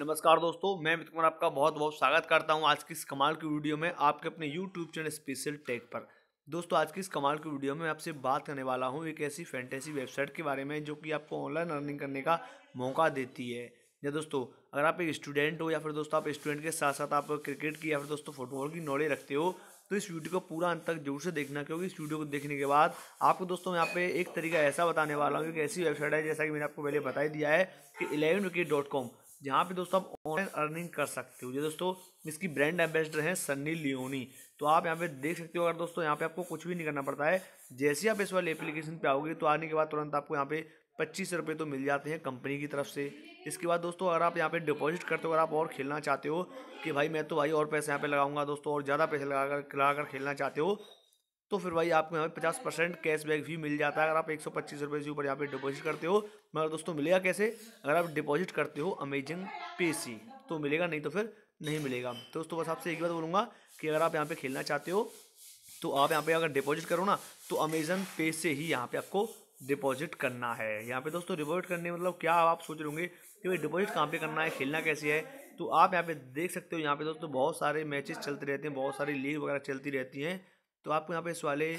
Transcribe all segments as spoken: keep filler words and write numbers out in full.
नमस्कार दोस्तों, मैं अमित कुमार आपका बहुत बहुत स्वागत करता हूं आज की इस कमाल की वीडियो में आपके अपने यूट्यूब चैनल स्पेशल टेक पर। दोस्तों, आज की इस कमाल की वीडियो में आपसे बात करने वाला हूं एक ऐसी फैंटेसी वेबसाइट के बारे में जो कि आपको ऑनलाइन अर्निंग करने का मौका देती है। या दोस्तों, अगर आप एक स्टूडेंट हो या फिर दोस्तों आप स्टूडेंट के साथ साथ आप क्रिकेट की या फिर दोस्तों फुटबॉल की नॉलेज रखते हो तो इस वीडियो को पूरा अंत तक जरूर से देखना, क्योंकि इस वीडियो को देखने के बाद आपको दोस्तों यहाँ पे एक तरीका ऐसा बताने वाला हूँ, एक ऐसी वेबसाइट है जैसा कि मैंने आपको पहले बता ही दिया है कि इलेवन विकेट डॉट कॉम, जहाँ पे दोस्तों आप ऑनलाइन अर्निंग कर सकते हो। ये दोस्तों इसकी ब्रांड एम्बेसडर हैं सन्नी लियोनी। तो आप यहाँ पे देख सकते हो। अगर दोस्तों यहाँ पे आपको कुछ भी नहीं करना पड़ता है, जैसे ही आप इस वाले एप्लीकेशन पे आओगे तो आने के बाद तुरंत आपको यहाँ पे पच्चीस रुपये तो मिल जाते हैं कंपनी की तरफ से। इसके बाद दोस्तों अगर आप यहाँ पे डिपॉजिट करते हो, अगर आप और खेलना चाहते हो कि भाई मैं तो भाई और पैसे यहाँ पे लगाऊंगा दोस्तों और ज़्यादा पैसे लगा कर लगा कर खेलना चाहते हो, तो फिर भाई आपको यहाँ पे पचास परसेंट कैशबैक भी मिल जाता है अगर आप एक सौ पच्चीस रुपये से ऊपर यहाँ पे डिपॉजिट करते हो। मगर दोस्तों मिलेगा कैसे? अगर आप डिपॉजिट करते हो अमेजन पे से तो मिलेगा, नहीं तो फिर नहीं मिलेगा। तो दोस्तों बस आपसे एक बात बोलूँगा कि अगर आप यहाँ पे खेलना चाहते हो तो आप यहाँ पे अगर डिपॉजिट करो ना तो अमेजन पे से ही यहाँ पे आपको डिपॉजिट करना है। यहाँ पे दोस्तों डिपॉजिट करने मतलब क्या, आप सोच रहे होंगे कि भाई डिपॉजिट कहाँ पे करना है, खेलना कैसे है। तो आप यहाँ पे देख सकते हो, यहाँ पे दोस्तों बहुत सारे मैचेस चलते रहते हैं, बहुत सारी लीग वगैरह चलती रहती हैं। तो आपको यहाँ पे इस वाले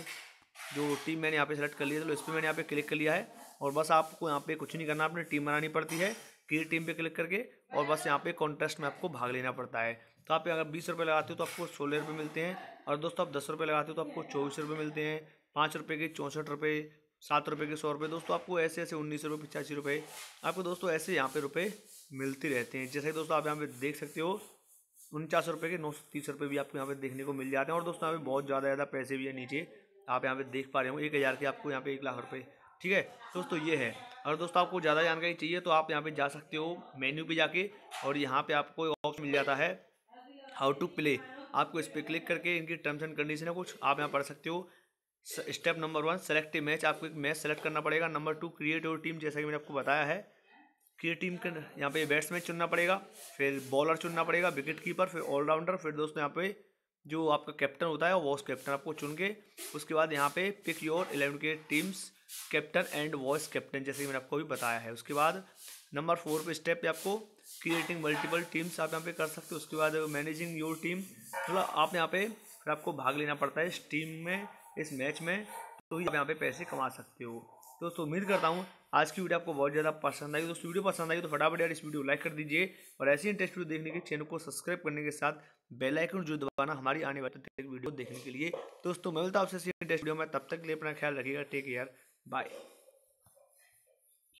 जो टीम मैंने यहाँ पे सेलेक्ट कर लिया है, तो इस पर मैंने यहाँ पे क्लिक कर लिया है और बस आपको यहाँ पे कुछ नहीं करना, अपनी टीम बनानी पड़ती है। क्रिएट टीम पे क्लिक करके और बस यहाँ पे कॉन्टेस्ट में आपको भाग लेना पड़ता है। तो आप अगर बीस रुपये लगाते हो तो आपको सोलह रुपये मिलते हैं, और दोस्तों आप दस रुपये लगाते हो तो आपको चौबीस रुपये मिलते हैं, पाँच रुपये के चौंसठ रुपये, सात रुपये के सौ रुपये। दोस्तों आपको ऐसे ऐसे उन्नीस रुपये पचासी रुपये आपको दोस्तों ऐसे यहाँ पे रुपये मिलते रहते हैं। जैसे दोस्तों आप यहाँ पे देख सकते हो उनचास रुपये के नौ सौ तीस रुपये भी आपको यहाँ पे देखने को मिल जाते हैं। और दोस्तों यहाँ पे बहुत ज़्यादा ज़्यादा पैसे भी है नीचे, आप यहाँ पे देख पा रहे हो एक हज़ार के आपको यहाँ पे एक लाख रुपए। ठीक है दोस्तों, ये है। अगर दोस्तों आपको ज़्यादा जानकारी चाहिए तो आप यहाँ पे जा सकते हो मेन्यू पे जाके, और यहाँ पे आपको ऑप्शन मिल जाता है हाउ टू प्ले। आपको इस पर क्लिक करके इनकी टर्म्स एंड कंडीशन है कुछ, आप यहाँ पढ़ सकते हो। Step number one, select a match, आपको एक मैच सेलेक्ट करना पड़ेगा। Number two, create your team, जैसा कि मैंने आपको बताया है कि टीम के यहाँ पे बैट्समैन चुनना पड़ेगा, फिर बॉलर चुनना पड़ेगा, विकेट कीपर, फिर ऑलराउंडर, फिर दोस्तों यहाँ पे जो आपका कैप्टन होता है वॉइस कैप्टन आपको चुन के, उसके बाद यहाँ पे पिक योर इलेवन के teams captain and vice captain, जैसे कि मैंने आपको भी बताया है। उसके बाद नंबर फोर पे स्टेप पे आपको क्रिएटिंग मल्टीपल टीम्स आप यहाँ पे कर सकते हो। उसके बाद मैनेजिंग योर टीम, मतलब आप यहाँ पे फिर आपको भाग लेना पड़ता है इस टीम में, इस मैच में, तो ही आप यहाँ पे पैसे कमा सकते हो। दोस्तों उम्मीद करता हूँ आज की वीडियो आपको बहुत ज़्यादा पसंद आई। दोस्तों वीडियो पसंद आई तो फटाफट यार इस वीडियो को लाइक कर दीजिए, और ऐसी इंटरेस्ट वीडियो देखने के चैनल को सब्सक्राइब करने के साथ बेल आइकन जो दबाना हमारी आने वाली वीडियो देखने के लिए। दोस्तों मैं मिलता हूँ आपसे इंटरेस्ट वीडियो में, तब तक के लिए अपना ख्याल रखिएगा। Take care, bye.